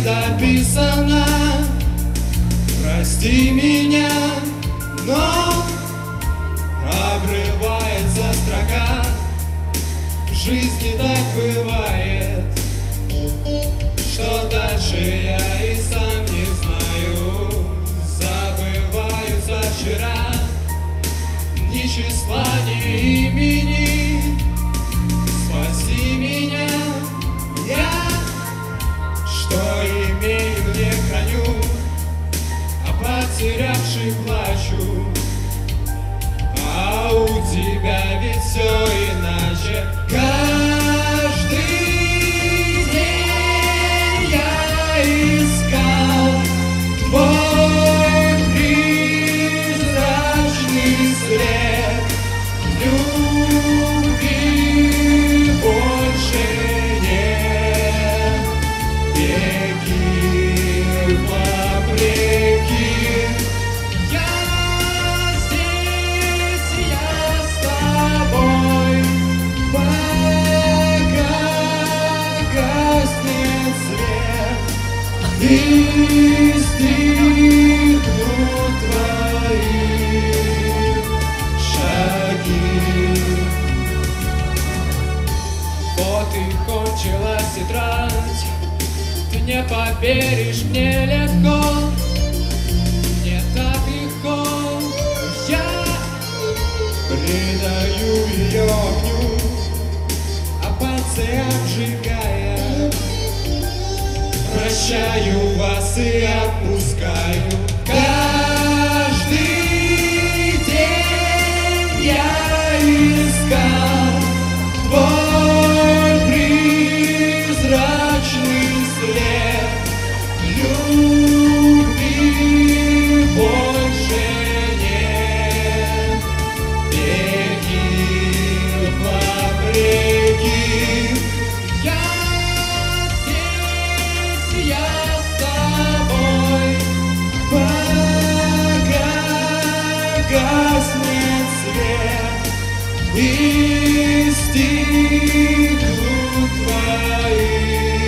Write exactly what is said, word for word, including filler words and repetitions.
дописано. Прости меня, но обрывается строка. В жизни так бывает, что дальше я и сам не знаю. Забываются вчера, ни числа, ни имени. Спаси меня, я что имею, не храню, а потерявший плачу. А у тебя ведь все иначе. Каждый день я искал твой призрачный след. Любви больше нет. Беги вопреки. Я здесь, я с тобой, пока гаснет свет и стихнут твои шаги. Вот и кончилась тетрадь. Ты не поверишь, мне легко, мне так легко. Я придаю ее огню, а пальцы обжигая. Прощаю вас и отпускаю. Каждый день я искал твой призрачный след. Любви больше нет. Беги вопреки. Я здесь, я с тобой, пока гаснет свет и стихнут твои